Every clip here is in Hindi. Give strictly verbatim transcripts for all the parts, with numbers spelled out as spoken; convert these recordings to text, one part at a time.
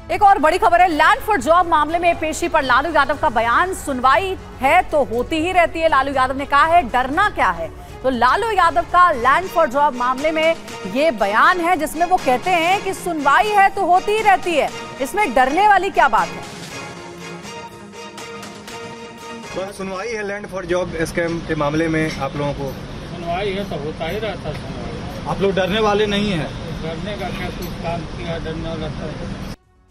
एक और बड़ी खबर है, लैंड फॉर जॉब मामले में पेशी पर लालू यादव का बयान। सुनवाई है तो होती ही रहती है, लालू यादव ने कहा है, डरना क्या है। तो लालू यादव का लैंड फॉर जॉब मामले में ये बयान है जिसमें वो कहते हैं कि सुनवाई है तो होती ही रहती है, इसमें डरने वाली क्या बात है। तो सुनवाई है लैंड फॉर जॉब स्कैम के मामले में, आप लोगों को सुनवाई है तो होता ही रहता है सुनवाई। आप लोग डरने वाले नहीं हैं? डरने का क्या कुछ काम किया, डरने वाला है।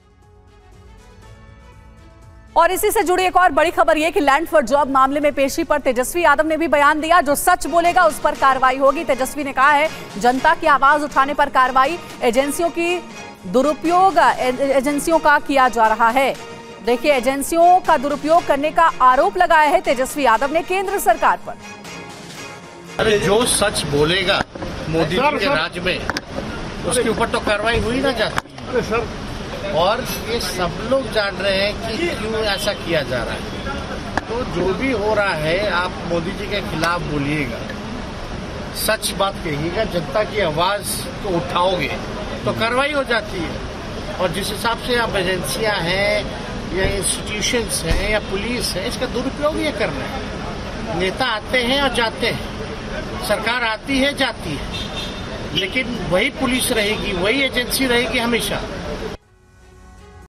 और इसी से जुड़ी एक और बड़ी खबर यह कि लैंड फॉर जॉब मामले में पेशी पर तेजस्वी यादव ने भी बयान दिया। जो सच बोलेगा उस पर कार्रवाई होगी। तेजस्वी ने कहा है, जनता की आवाज उठाने पर कार्रवाई, एजेंसियों की दुरुपयोग एजेंसियों का किया जा रहा है। देखिए, एजेंसियों का दुरुपयोग करने का आरोप लगाया है तेजस्वी यादव ने केंद्र सरकार पर। अरे जो सच बोलेगा मोदी जी के राज में, उसके ऊपर तो कार्रवाई हुई ना जाती है। और ये सब लोग जान रहे हैं कि क्यों ऐसा किया जा रहा है। तो जो भी हो रहा है, आप मोदी जी के खिलाफ बोलिएगा, सच बात कहिएगा, जनता की आवाज को उठाओगे तो कार्रवाई हो जाती है। और जिस हिसाब से आप एजेंसियां हैं या इंस्टीट्यूशंस हैं या पुलिस है, इसका दुरुपयोग ये कर रहे हैं। नेता आते हैं और जाते हैं, सरकार आती है जाती है, लेकिन वही पुलिस रहेगी, वही एजेंसी रहेगी हमेशा।